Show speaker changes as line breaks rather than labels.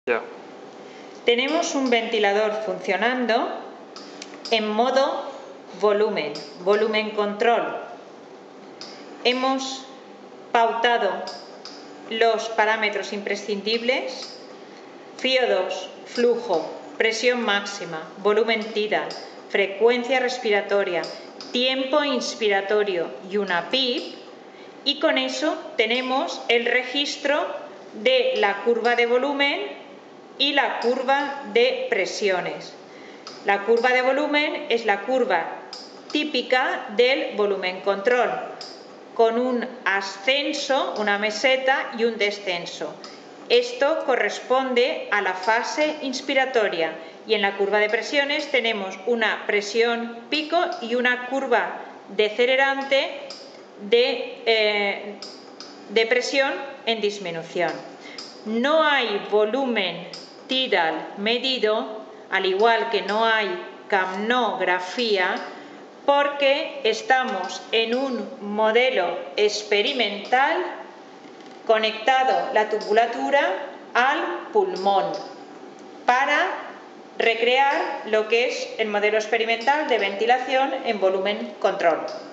Ya.
Tenemos un ventilador funcionando en modo volumen control. Hemos pautado los parámetros imprescindibles: FiO2, flujo, presión máxima, volumen tidal, frecuencia respiratoria, tiempo inspiratorio y una PIP, y con eso tenemos el registro de la curva de volumen y la curva de presiones. La curva de volumen es la curva típica del volumen control, con un ascenso, una meseta, y un descenso. Esto corresponde a la fase inspiratoria, y en la curva de presiones tenemos una presión pico y una curva decelerante de presión en disminución. No hay volumen tidal medido, al igual que no hay capnografía, porque estamos en un modelo experimental conectado la tubulatura al pulmón para recrear lo que es el modelo experimental de ventilación en volumen control.